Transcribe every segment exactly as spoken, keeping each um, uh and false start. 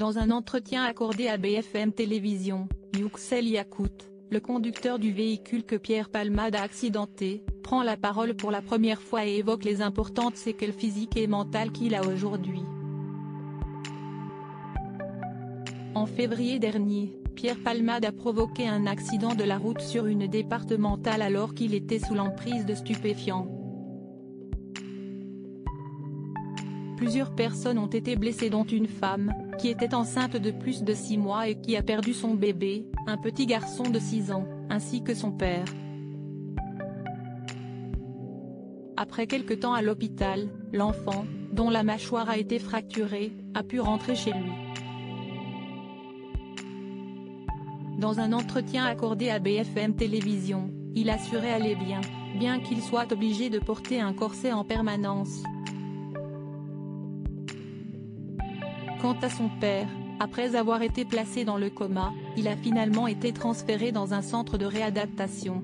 Dans un entretien accordé à B F M Télévision, Yüksel Yakut, le conducteur du véhicule que Pierre Palmade a accidenté, prend la parole pour la première fois et évoque les importantes séquelles physiques et mentales qu'il a aujourd'hui. En février dernier, Pierre Palmade a provoqué un accident de la route sur une départementale alors qu'il était sous l'emprise de stupéfiants. Plusieurs personnes ont été blessées dont une femme, qui était enceinte de plus de six mois et qui a perdu son bébé, un petit garçon de six ans, ainsi que son père. Après quelque temps à l'hôpital, l'enfant, dont la mâchoire a été fracturée, a pu rentrer chez lui. Dans un entretien accordé à B F M Télévision, il assurait aller bien, bien qu'il soit obligé de porter un corset en permanence. Quant à son père, après avoir été placé dans le coma, il a finalement été transféré dans un centre de réadaptation.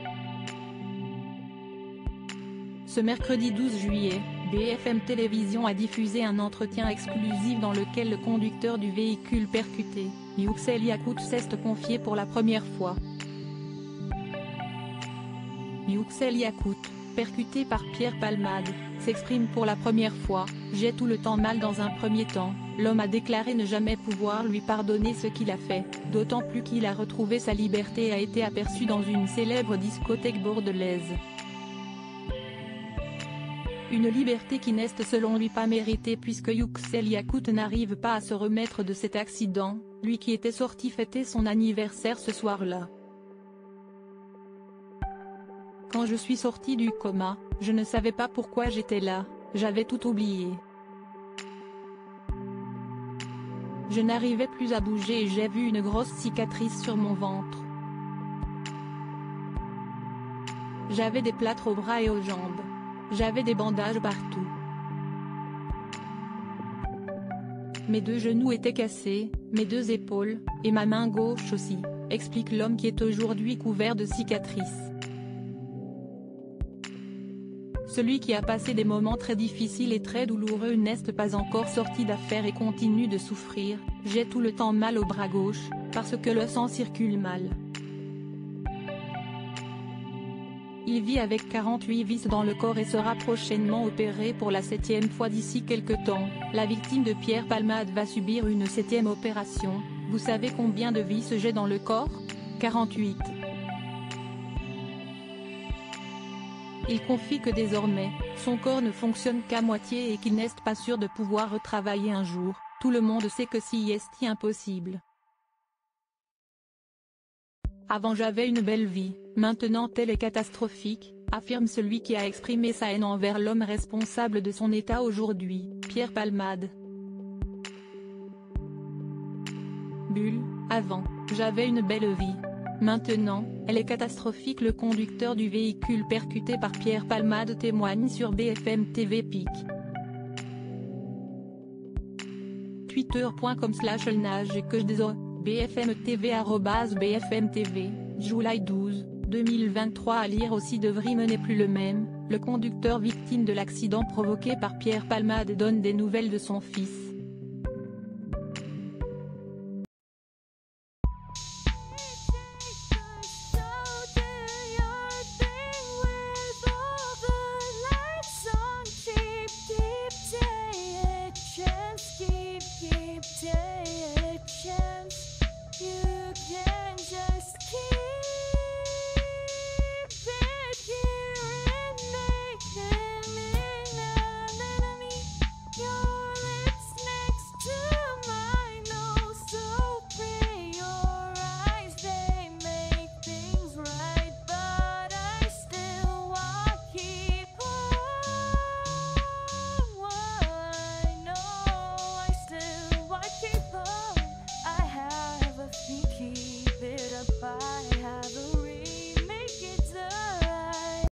Ce mercredi douze juillet, B F M Télévision a diffusé un entretien exclusif dans lequel le conducteur du véhicule percuté, Yüksel Yakut, s'est confié pour la première fois. Yüksel Yakut, percuté par Pierre Palmade, s'exprime pour la première fois. « J'ai tout le temps mal dans un premier temps », l'homme a déclaré ne jamais pouvoir lui pardonner ce qu'il a fait, d'autant plus qu'il a retrouvé sa liberté et a été aperçu dans une célèbre discothèque bordelaise. Une liberté qui n'est selon lui pas méritée puisque Yüksel Yakut n'arrive pas à se remettre de cet accident, lui qui était sorti fêter son anniversaire ce soir-là. Quand je suis sorti du coma, je ne savais pas pourquoi j'étais là, j'avais tout oublié. Je n'arrivais plus à bouger et j'ai vu une grosse cicatrice sur mon ventre. J'avais des plâtres aux bras et aux jambes. J'avais des bandages partout. Mes deux genoux étaient cassés, mes deux épaules, et ma main gauche aussi, explique l'homme qui est aujourd'hui couvert de cicatrices. Celui qui a passé des moments très difficiles et très douloureux n'est pas encore sorti d'affaire et continue de souffrir. J'ai tout le temps mal au bras gauche, parce que le sang circule mal. Il vit avec quarante-huit vis dans le corps et sera prochainement opéré pour la septième fois d'ici quelques temps. La victime de Pierre Palmade va subir une septième opération. Vous savez combien de vis j'ai dans le corps? quarante-huit. Il confie que désormais, son corps ne fonctionne qu'à moitié et qu'il n'est pas sûr de pouvoir retravailler un jour. Tout le monde sait que si est impossible. Avant j'avais une belle vie, maintenant elle est catastrophique, affirme celui qui a exprimé sa haine envers l'homme responsable de son état aujourd'hui, Pierre Palmade. Bulle, avant, j'avais une belle vie. Maintenant, elle est catastrophique. Le conducteur du véhicule percuté par Pierre Palmade témoigne sur B F M T V Pic. twitter point com slash elnage et que des bfmtv arobase bfmtv, Juillet douze, deux mille vingt-trois. À lire aussi Devry n'est plus le même, le conducteur victime de l'accident provoqué par Pierre Palmade donne des nouvelles de son fils.